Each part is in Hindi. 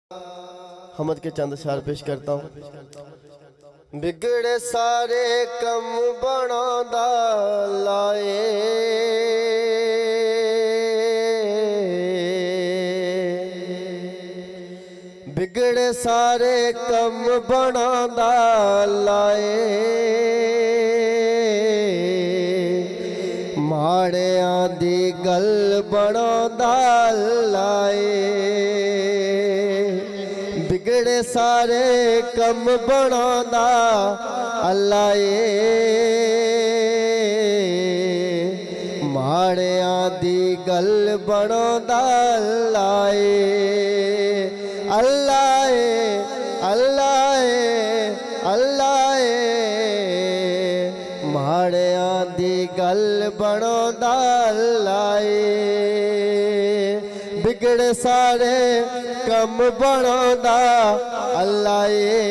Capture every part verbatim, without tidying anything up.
हमद के चंद अशार पेश करता हूँ। बिगड़े सारे कम बनांदा लाए, बिगड़े सारे कम बनांदा लाए, माड़ियां दी गल बनांदा लाए। बिगड़े सारे कम बनांदा अल्लाह ए, माड़ियां दी गल बनांदा अल्लाह ए। अल्लाह ए, अल्लाह ए, अल्लाह ए, माड़ियां दी गल बनांदा अल्लाह ए। बिगड़े सारे कम बनांदा अल्लाह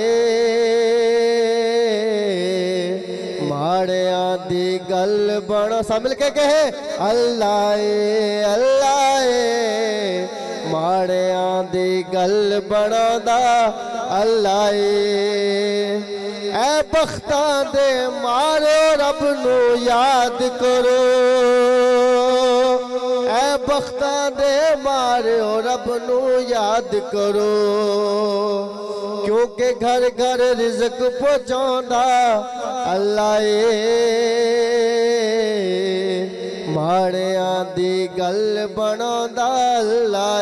ए, माड़ियां दी गल बना सब मिल के कहे अल्लाह ए, अल्लाह ए, माड़ियां दी गल बनांदा अल्लाह ए। ऐ बख्तां दे मारो रब नू याद करो, ऐ बख्तां दे मारो रब नू याद करो, क्योंकि घर घर रिज़्क पहुंचांदा अल्लाह ए, माड़ियां दी गल बनांदा अल्लाह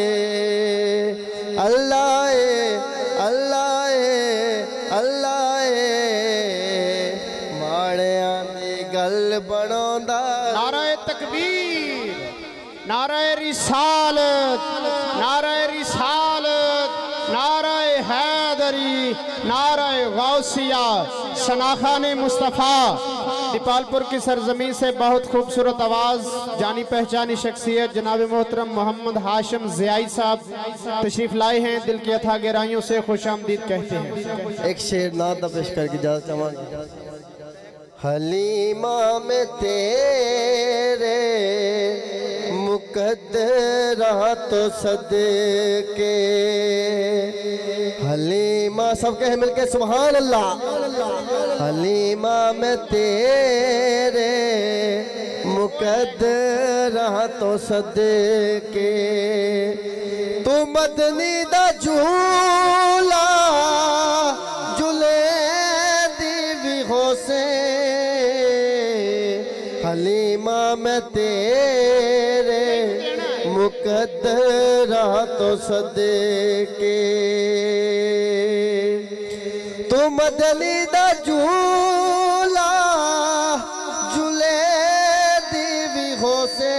ए। अल्लाह ए, अल्लाह ए, अल्लाह ए, माड़ियां दी गल बनांदा। नाराए तकबीर, नाराए रिसालत, नाराए रिसालत, नाराए हैदरी, नाराए गौसिया, शनाखाने मुस्तफ़ा। दीपालपुर की सरजमीन से बहुत खूबसूरत आवाज़, जानी पहचानी शख्सियत जनाब मोहतरम मोहम्मद हाशिम ज़ियाई साहब तशरीफ़ लाए हैं। दिल की अथा गहराइयों से खुशामदीद कहते हैं। एक शेर नात पेश करके इजाज़त चाहूँगा। हलीमा में तेरे मुकद्दरा तो सदके, हलीमा सब कहे मिलके सुभान अल्लाह। हलीमा में तेरे मुकद्दरा तो सदके, तू मदनी दा झूला झूले दी होसे, हलीमा में तेरे मुकद्दरा तो सदके, तू मदनी दा झूला झूले दी होसे,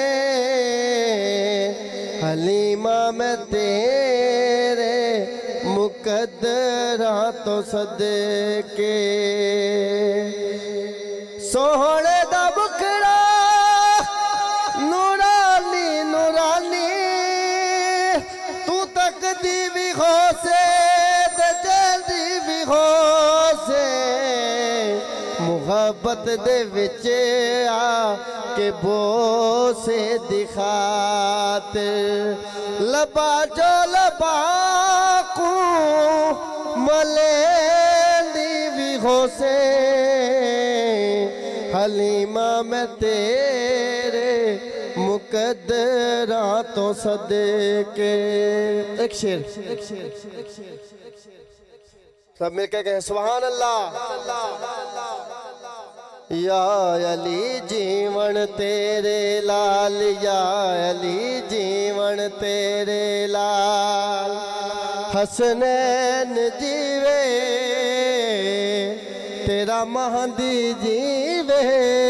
हलीमा में तेरे मुकद्दरा तो सदके। सोहणे दा बुखड़ा नूरानी नूरानी, तू तक दी भी होसे ते जल्दी भी होसे, मुहब्बत दे विच आ के बोसे दिखाते, लबा जो लबा को मले दी भी होसे, हलीमा में तेरे मुकद्दरा तो सदके। एक शेर सब मिलकर कहें सुभान अल्लाह। या अली जीवन तेरे लाल, या अली जीवन तेरे लाल, हसनैन जीवे तेरा महदी जीवे,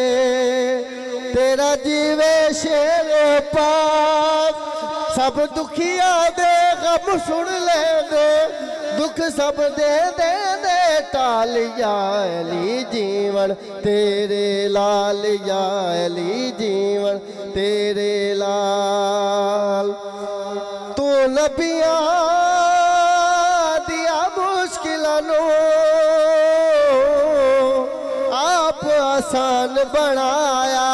तेरा जीवे शेर पाक, सब दुखिया दे गम सुन ले दे, दुख सब दे दे दे टाल, या अली जीवन तेरे लाल, या अली जीवन तेरे लाल, तू नबियां दिया मुश्किलां आप आसान बनाया,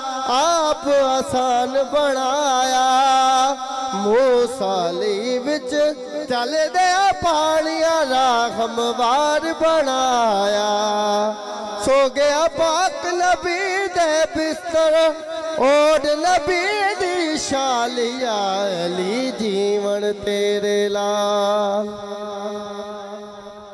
आप आसान बनाया, मूसा ली विच चले दे पानिया राखमवार बनाया। सो गया पाक नबी दे बिस्तर ओढ़ नबी दी शालिया अली जीवन तेरे लाल।